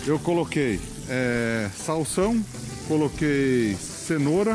eu coloquei salsão, coloquei cenoura,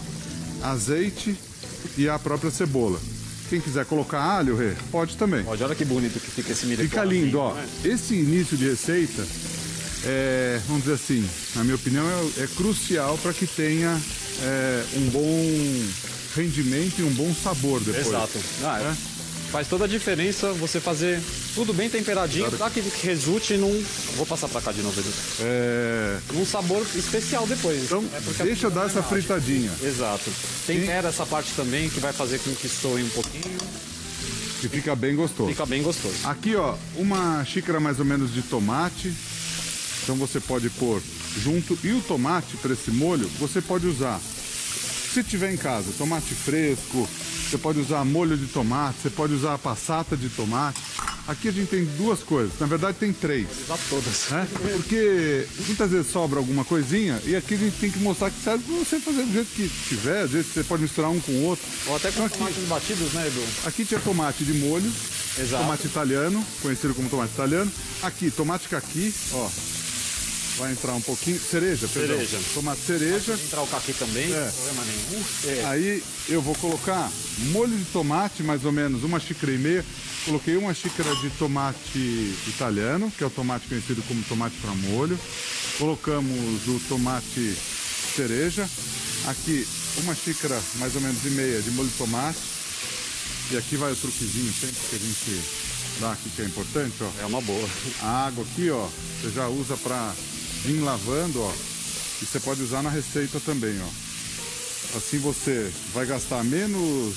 azeite e a própria cebola. Quem quiser colocar alho, Rê, pode também. Pode, olha que bonito que fica esse milho. Fica lindo, ó. Esse início de receita, vamos dizer assim, na minha opinião, é crucial para que tenha um bom rendimento e um bom sabor depois. Exato. Faz toda a diferença você fazer tudo bem temperadinho, para que resulte num... Vou passar para cá de novo, Edu. Um sabor especial depois. Então, deixa eu dar essa fritadinha. Exato. Tempera essa parte também, que vai fazer com que soe um pouquinho. Que fica bem gostoso. Fica bem gostoso. Aqui, ó, uma xícara mais ou menos de tomate. Então você pode pôr junto. E o tomate para esse molho, você pode usar, se tiver em casa, tomate fresco. Você pode usar molho de tomate, você pode usar a passata de tomate. Aqui a gente tem duas coisas, na verdade tem três. Usar todas. Né? Porque muitas vezes sobra alguma coisinha e aqui a gente tem que mostrar que serve para você fazer do jeito que tiver, às vezes você pode misturar um com o outro. Ou até com então, tomates batidos, né, Edu? Aqui tinha tomate de molho, tomate italiano, conhecido como tomate italiano. Aqui, tomate caqui, ó. Vai entrar um pouquinho, cereja, perdão. Tomate cereja. Vai entrar o caqui também, não problema nenhum. Aí eu vou colocar molho de tomate, mais ou menos 1,5 xícaras. Coloquei 1 xícara de tomate italiano, que é o tomate conhecido como tomate para molho. Colocamos o tomate cereja. Aqui 1 xícara, mais ou menos, e meia de molho de tomate. E aqui vai o truquezinho sempre que a gente dá aqui, que é importante, ó. É uma boa. A água aqui, ó, você já usa para vir lavando, ó. E você pode usar na receita também, ó. Assim você vai gastar menos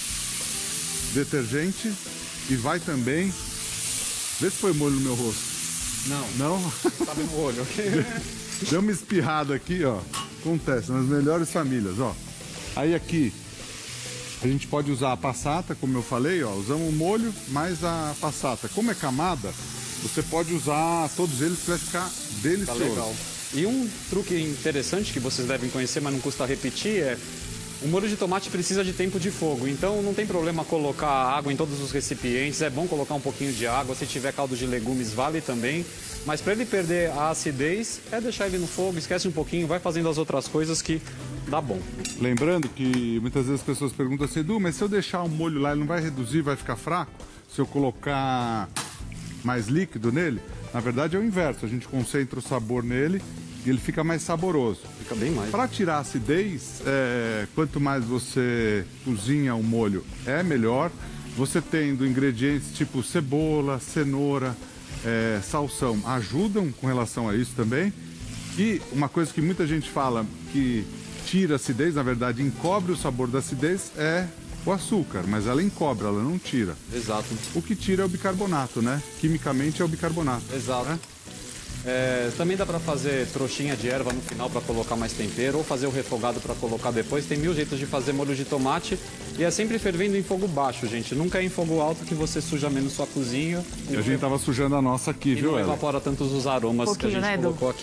detergente e vai também... Vê se foi molho no meu rosto. Não. Não? Tá no olho. Deu uma espirrada aqui, ó. Acontece nas melhores famílias, ó. Aí aqui a gente pode usar a passata, como eu falei, ó. Usamos o molho mais a passata. Como é camada, você pode usar todos eles que vai ficar delicioso. Tá legal. E um truque interessante que vocês devem conhecer, mas não custa repetir, é o molho de tomate precisa de tempo de fogo, então não tem problema colocar água em todos os recipientes, é bom colocar um pouquinho de água, se tiver caldo de legumes vale também, mas para ele perder a acidez, é deixar ele no fogo, esquece um pouquinho, vai fazendo as outras coisas que dá bom. Lembrando que muitas vezes as pessoas perguntam assim, Edu, mas se eu deixar o molho lá, ele não vai reduzir, vai ficar fraco? Se eu colocar mais líquido nele? Na verdade é o inverso, a gente concentra o sabor nele e ele fica mais saboroso. Fica bem mais. Para tirar a acidez, quanto mais você cozinha o molho, é melhor. Você tendo ingredientes tipo cebola, cenoura, salsão, ajudam com relação a isso também. E uma coisa que muita gente fala que tira a acidez, na verdade encobre o sabor da acidez, é o açúcar, mas ela encobre, ela não tira. Exato. O que tira é o bicarbonato, né? Quimicamente é o bicarbonato. Exato. Né? Também dá para fazer trouxinha de erva no final para colocar mais tempero ou fazer o refogado para colocar depois. Tem 1000 jeitos de fazer molho de tomate e é sempre fervendo em fogo baixo, gente. Nunca é em fogo alto que você suja menos sua cozinha. E a gente tava sujando a nossa aqui, e viu, não Ela? evapora tantos os aromas que a gente colocou aqui.